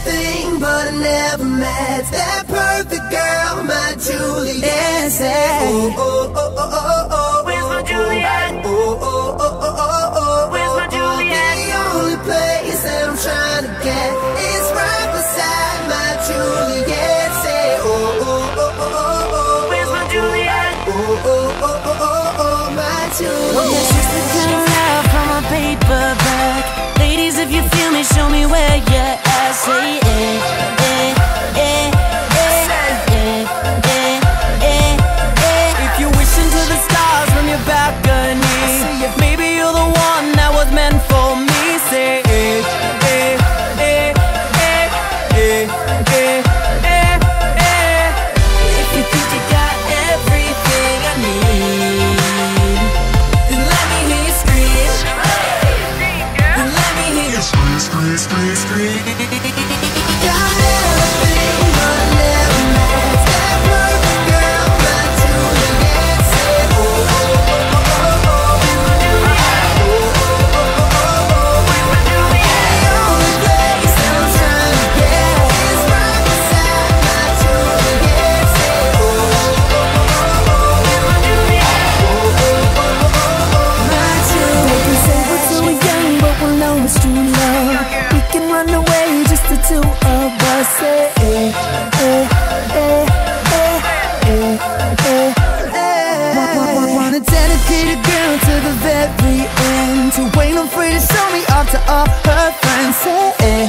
everything, but I never met that perfect girl, my Juliet. Say, oh, oh, oh, oh, oh, oh. Where's my Juliet? Oh, oh, oh, oh, oh, oh. Where's my Juliet? The only place that I'm trying to get is right beside my Juliet. Say, oh, oh, oh, oh, oh, oh. Where's my Juliet? Oh, oh, oh, oh, oh, oh, my Juliet. This is the kind of love from a paperback. Ladies, if you feel me, show me where you're at. Say it, If you're wishing to the stars from your balcony, maybe you're the one that was meant for me. Say it, If you think you got everything I need, then let me hear you scream. Then let me hear you scream. Got everything, but I never met that perfect girl, my Juliet. Say, oh, oh, oh, oh, oh, oh. The only place that I'm trying to get is right beside my Juliet. Say, oh, oh, oh, oh, oh, my Juliet. They can say we're too young, but we'll know it's true love. We can run away, just the two of us. Say, Wanna dedicate a girl to the very end, to ain't afraid to show me off to all her friends. Say,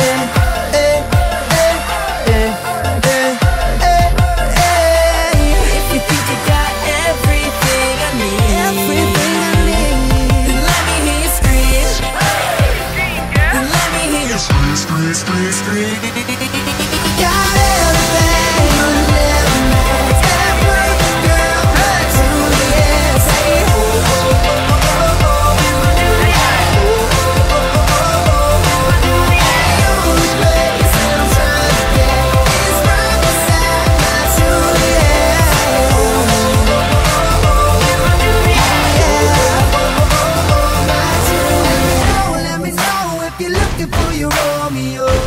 If you think you got everything I need, then let me hear you scream. Then let me hear you scream. got everything, but I never met that perfect girl, my Juliet. Say, oh, oh, oh, oh, oh, The only place that I'm trying to get is right beside my Juliet. Oh, my Juliet. Let me know if you're looking for your Romeo.